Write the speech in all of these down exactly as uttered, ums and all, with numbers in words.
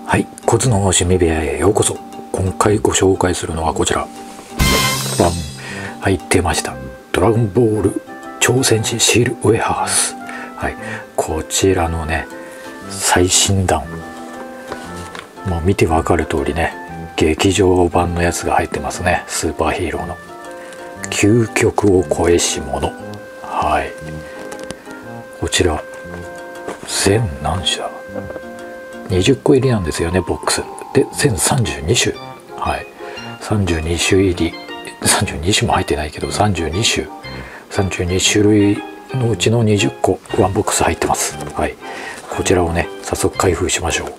はい、コツの趣味部屋へようこそ。今回ご紹介するのはこちら。バン、入ってました。ドラゴンボール超戦士シールウェハース。はい、こちらのね、最新弾。もう見てわかる通りね、劇場版のやつが入ってますね。スーパーヒーローの。究極を超えし者。はい。こちら、全何種だにじゅっこ入りなんですよね、ボックスで。全さんじゅうに種。はい、さんじゅうに種入り、さんじゅうに種も入ってないけどさんじゅうに種、さんじゅうに種類のうちのにじゅっこワンボックス入ってます。はい、こちらをね、早速開封しましょう。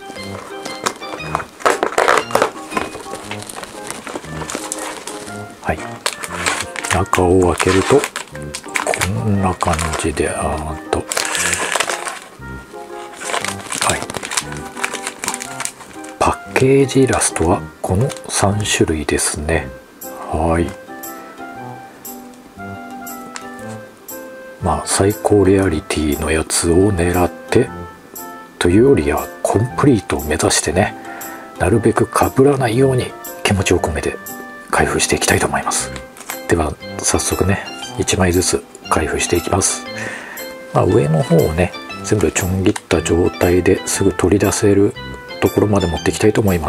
はい、中を開けるとこんな感じで、あーっと、はい、パッケージイラストはこのさん種類ですね。はい。まあ最高レアリティのやつを狙ってというよりは、コンプリートを目指してね、なるべく被らないように気持ちを込めて開封していきたいと思います。では早速ね、いちまいずつ開封していきます。まあ、上の方をね、全部ちょん切った状態ですぐ取り出せるところまで持っていきたいと思います。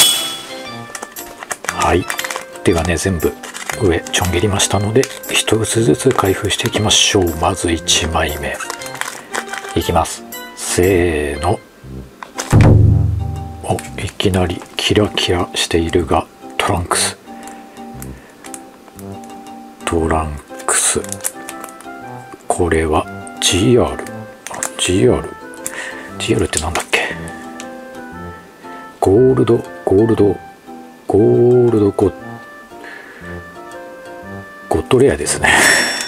はい、ではね、全部上ちょん切りましたので一つずつ開封していきましょう。まずいちまいめいきます。せーの。お、いきなりキラキラしているが、トランクストランクスこれは ジーアール ジーアール ジーアール ってなんだっけ。ゴールドゴールドゴールドゴッゴッドレアですね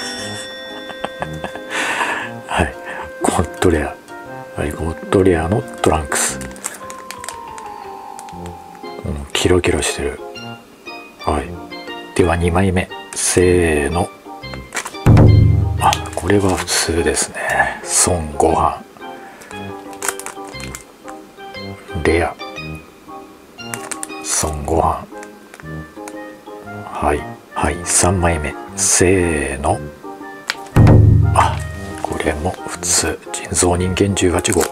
はい、ゴッドレア、はい、ゴッドレアのトランクス、うん、キラキラしてる。はい、ではにまいめ、せーの。あ、これは普通ですね。孫悟飯レア、孫悟飯。はいはい、さんまいめ、せーの。あ、これも普通、人造人間じゅうはちごう。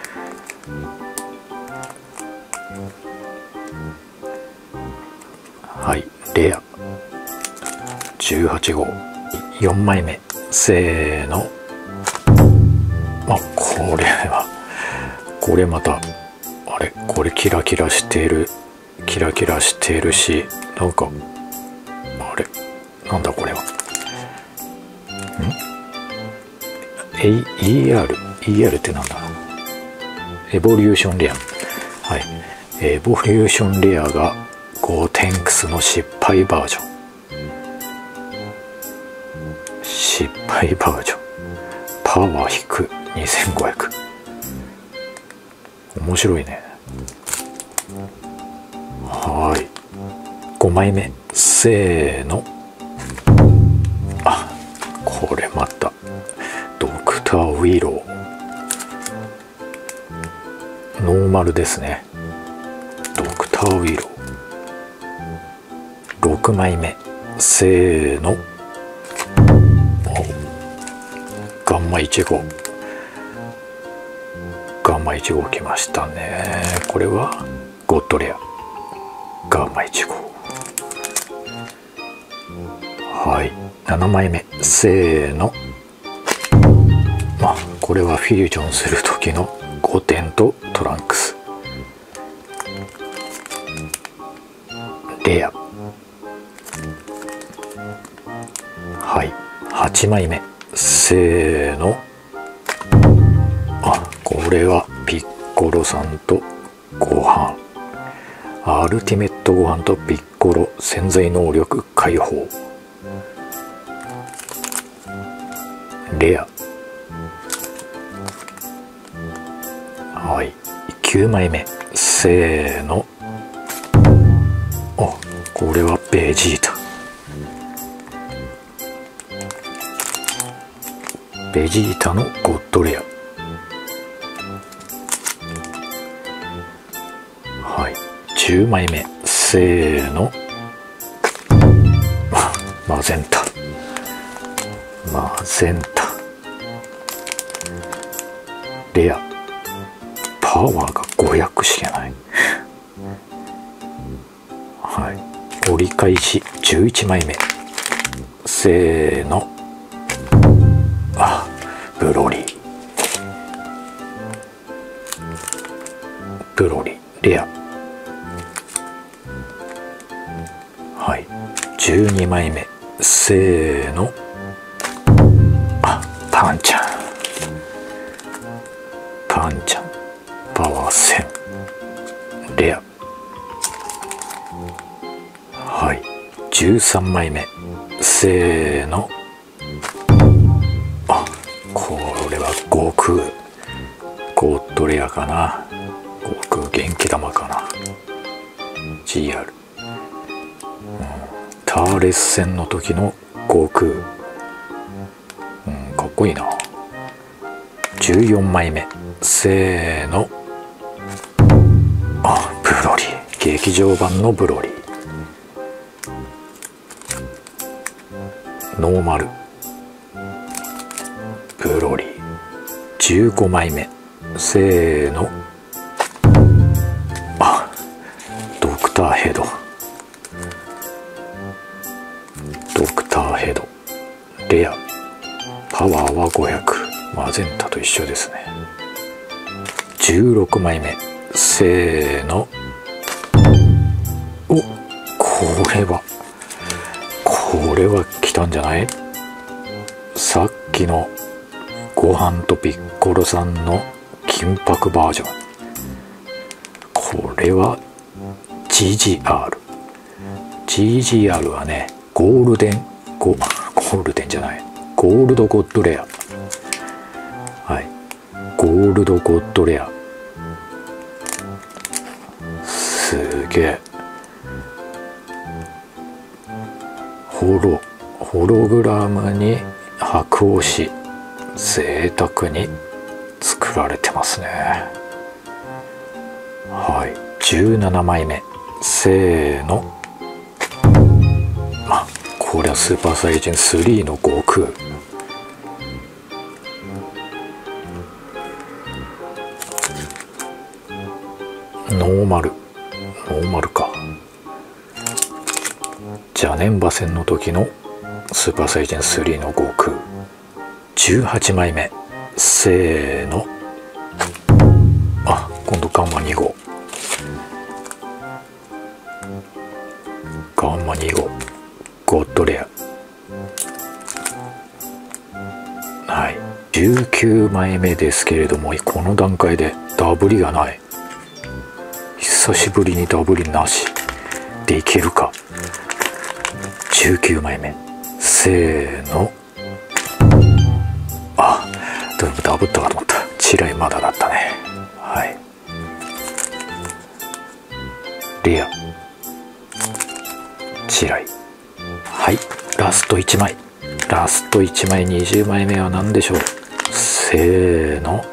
はい、レアじゅうはちごう。よんまいめ、せーの。あ、これはこれまた、あれ、これキラキラしている、キラキラしているし、なんか、あれ、なんだこれは。ん イーアール イーアール ってなんだろう。エボリューションレア。はい、エボリューションレアがゴーテンクスの失敗バージョン。失敗バージョン、パワー引くにせんごひゃく。面白いね。はい、ごまいめ、せーの。あ、これまたドクターウィロー、ノーマルですね。ドクターウィロー。ろくまいめ、せーの。ガンマいちごう、ガンマいちごう来ましたね。これはゴッドレア、ガンマいちごう。はい、ななまいめ、せーの。あ、これはフュージョンする時のごてんとトランクスレア。はい、はちまいめ、せーの。あ、これはピッコロさんとご飯、アルティメットご飯とピッコロ潜在能力解放レア。はい、きゅうまいめ、せーの。あ、これはベジータ、ベジータのゴッドレア。 じゅうまいめ、せーの。マゼンタマゼンタレア、パワーがごひゃくしかない。はい、折り返しじゅういちまいめ、せーの。あ、ブロリーブロリーレア。はい、じゅうにまいめ、せーの。あ、パンちゃんパンちゃんパワーせんレア。はい、じゅうさんまいめ、せーの。あ、これは悟空ゴッドレアかな。悟空元気玉かな。 ジーアール、うん、ターレス戦の時の悟空、うん、かっこいいな。じゅうよんまいめ、せーの。あ、ブロリー劇場版のブロリー。ノーマルブロリー。じゅうごまいめ、せーの。あ、ドクターヘドドクターヘドレア。パワーはごひゃく、マゼンタと一緒ですね。じゅうろくまいめ、せーの。お、これはこれは来たんじゃない。さっきのご飯とピッコロさんの金箔バージョン。これは ジージーアール ジージーアール はね、ゴールデンゴゴールデンじゃないゴールドゴッドレア。はい、ゴールドゴッドレア。すげえ。ホロホログラムに白押し、贅沢に作られてますね。はい、じゅうななまいめ、せーの。あ、これはスーパーサイヤ人スリーの悟空。ノーマルノーマルか。ジャネンバ戦の時のスーパーサイヤ人スリーの悟空。じゅうはちまいめ、せーの。あ、今度ガンマに号ガンマに号ゴッドレア。はい、じゅうきゅうまいめですけれども、この段階でダブりがない。久しぶりにダブりなしでいけるか。じゅうきゅうまいめ、せーの。あ、ダブったかと思った。チライまだだったね。はい、レアチライ。はい、ラストいちまいラストいちまい、にじゅうまいめは何でしょう。せーの。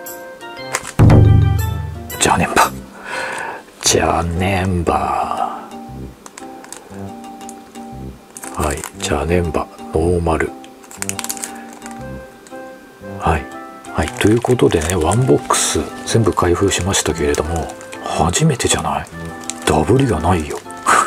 ジャネンバジャネンバはい、ジャネンバノーマル。はいはい、ということでね、ワンボックス全部開封しましたけれども、初めてじゃない。ダブりがないよ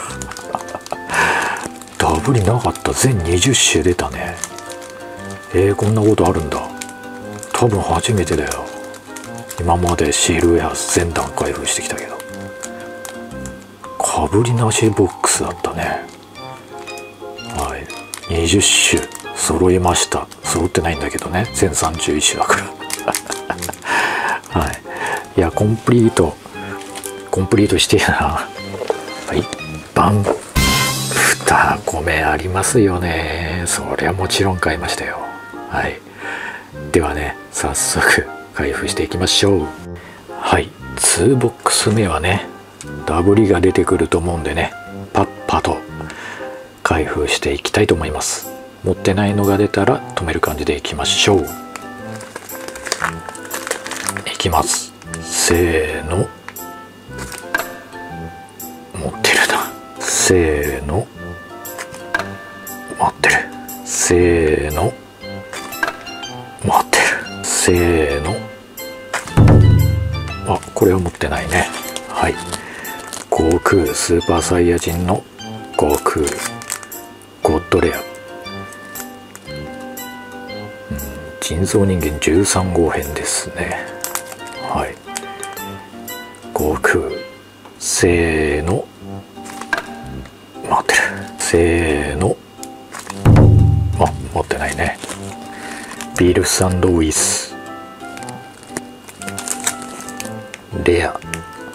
ダブりなかった。全にじゅっ種出たね。えー、こんなことあるんだ。多分初めてだよ。今までシールウェア全段開封してきたけど、かぶりなしボックスだったね。はい、にじゅっ種揃いました。揃ってないんだけどね、全さんじゅういち種だからはい、いやコンプリートコンプリートしてやな。はい、バン。にこめありますよね。そりゃもちろん買いましたよ。はい、ではね、早速開封していきましょう。はい、にボックス目はね、ダブりが出てくると思うんでね、パッパと開封していきたいと思います。持ってないのが出たら止める感じでいきましょう。いきます。せーの。 せーの、待ってる、せーの、待ってる、せーの。あ、これは持ってないね。はい、悟空スーパーサイヤ人の悟空ゴッドレア、うん、人造人間じゅうさん号編ですね。はい、悟空、せーの、待ってる、せーの。あ、持ってないね。ビル・サンドウィスレア、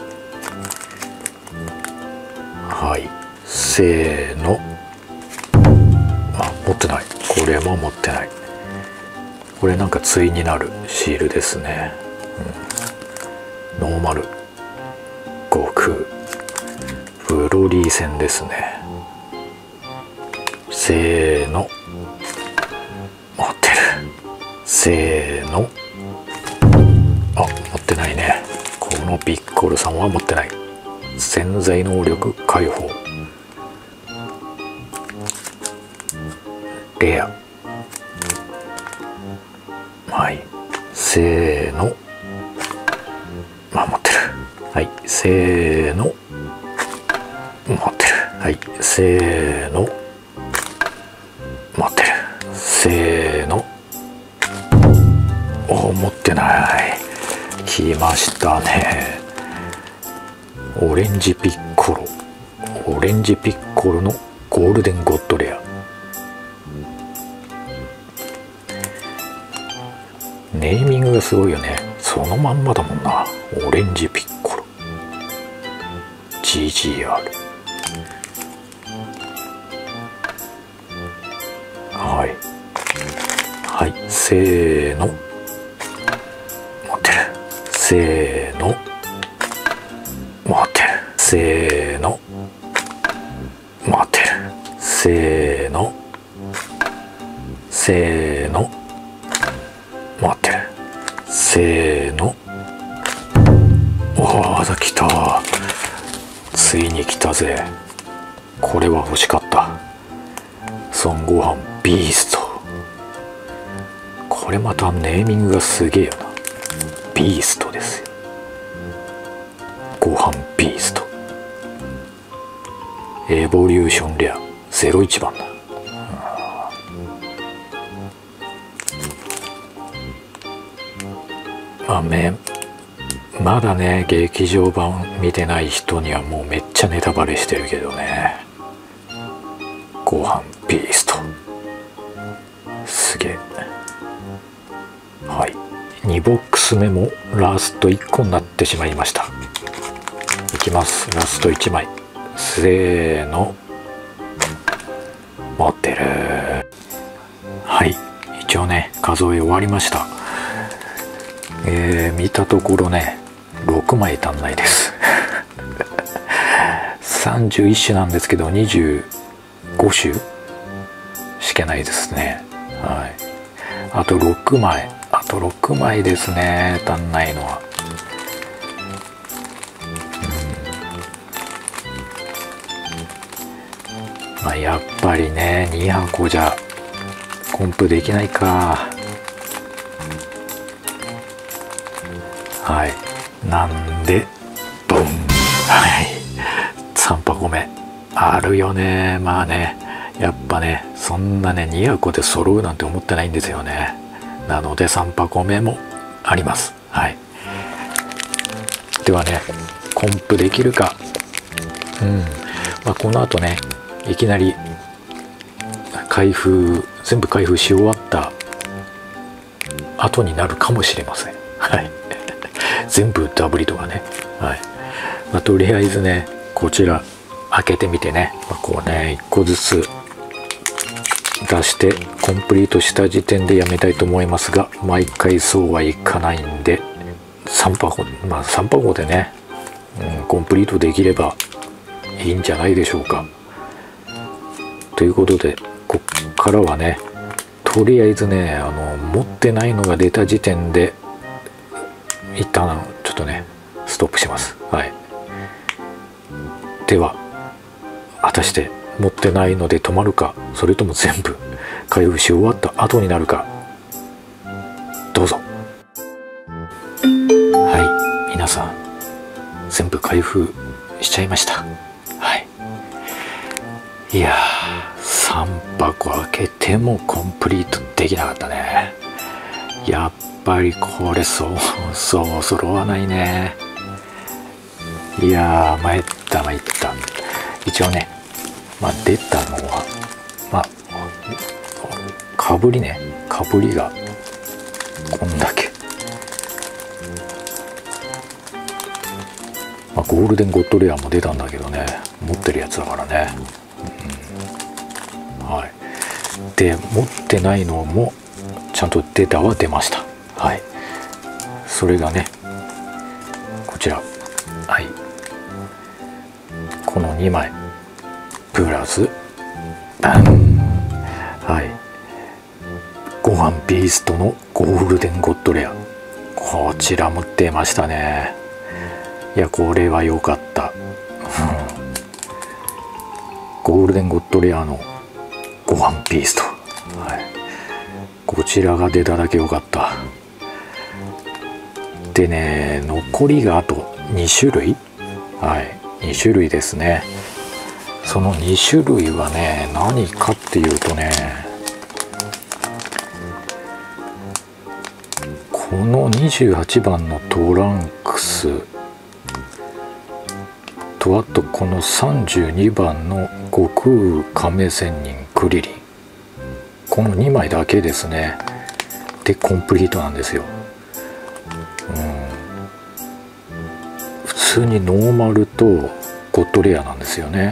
はい、せーの。あ、持ってない。これも持ってない。これなんか対になるシールですね、うん、ノーマル悟空ブロリー戦ですね。せーの、持ってる、せーの。あ、持ってないね。このピッコロさんは持ってない。潜在能力解放レア、はい、せーの。あ、持ってる。はい、せーの。持ってる。はい、せーの。持ってる。せーの。お、持ってない。来ましたね。オレンジピッコロ。オレンジピッコロのゴールデンゴッドレア。ネーミングがすごいよね。そのまんまだもんな。オレンジピッコロ ジージーアール。 はいはい、せーの。持ってる。せーの。持ってる。せーの。持ってる。せーの。せーの。待ってる。せーの。おー、来た。ついに来たぜ。これは欲しかった。孫悟飯ビースト。これまたネーミングがすげえよな。ビーストですよ。ご飯ビースト。エボリューションレアゼロいちばんだ。まあめまだね、劇場版見てない人にはもうめっちゃネタバレしてるけどね。ご飯ビーストすげえ。はい、にボックス目もラストいっこになってしまいました。いきます。ラストいちまい。せーの。持ってる。はい、一応ね数え終わりました。えー、見たところねろくまい足んないですさんじゅういっ種なんですけどにじゅうご種しかないですね。はい、あとろくまい、あとろくまいですね、足んないのは。うん、まあ、やっぱりねに箱じゃコンプできないか。はい、なんでボン。はい、さん箱目あるよね。まあね、やっぱねそんなねに箱で揃うなんて思ってないんですよね。なのでさん箱目もあります。はい、ではねコンプできるか。うん、まあ、この後ねいきなり開封全部開封し終わった後になるかもしれません。はい全部ダブリとかね。はい、まあ、とりあえずねこちら開けてみてね、まあ、こうねいっこずつ出してコンプリートした時点でやめたいと思いますが、毎回そうはいかないんでさん箱、まあさん箱でね、うん、コンプリートできればいいんじゃないでしょうか。ということでこっからはねとりあえずねあの持ってないのが出た時点で一旦ちょっとねストップします。はい、では果たして持ってないので止まるか、それとも全部開封し終わった後になるか。どうぞ。はい、皆さん全部開封しちゃいました。はい、いやー、さんばこ開けてもコンプリートできなかったね。やっぱりこれそうそう揃わないね。いやー、参った参った。一応ね、まあ出たのはまあかぶりね、かぶりがこんだけ、まあ、ゴールデンゴッドレアも出たんだけどね、持ってるやつだからね、うん、はい。で持ってないのもちゃんとデータは出ました。はい、それがねこちら、はい、このにまいプラスバン、はい、ご飯ビーストのゴールデンゴッドレア、こちらも出ましたね。いや、これは良かった、うん、ゴールデンゴッドレアのご飯ビースト、はい、こちらが出ただけ良かった。でね、残りがあとにしゅるい、はい、にしゅるいですね。そのにしゅるいはね、何かっていうとね、このにじゅうはちばんのトランクスと、あとこのさんじゅうにばんの悟空亀仙人クリリン、このにまいだけですね。でコンプリートなんですよ。うん、普通にノーマルとゴッドレアなんですよね。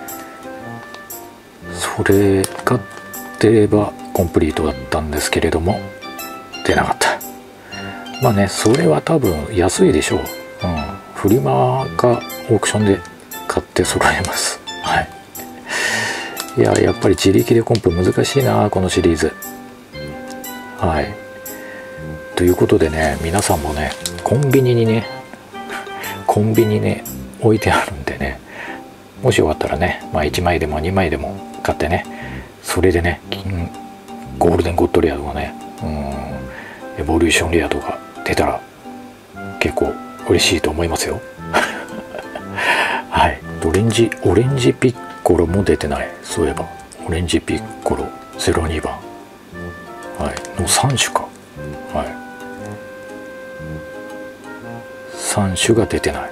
それが出ればコンプリートだったんですけれども、出なかった。まあね、それは多分安いでしょう。うん、フリマかオークションで買って揃えます。はい。いや、やっぱり自力でコンプ難しいな、このシリーズ。はい。ということでね、皆さんもね、コンビニにね、コンビニにね、置いてあるんでね、もしよかったらね、まあいちまいでもにまいでも買ってね、それでね、ゴールデンゴッドレアとかね、うん、エボリューションレアとか出たら結構嬉しいと思いますよ。はい。オレンジ、オレンジピッコロも出てない。そういえば、オレンジピッコロゼロにばん、はい、のさんしゅか。はい。さんしゅが出てない。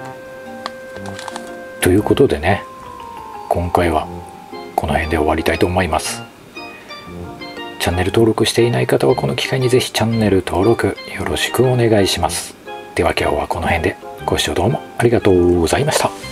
ということでね、今回はこの辺で終わりたいと思います。チャンネル登録していない方はこの機会にぜひチャンネル登録よろしくお願いします。では今日はこの辺でご視聴どうもありがとうございました。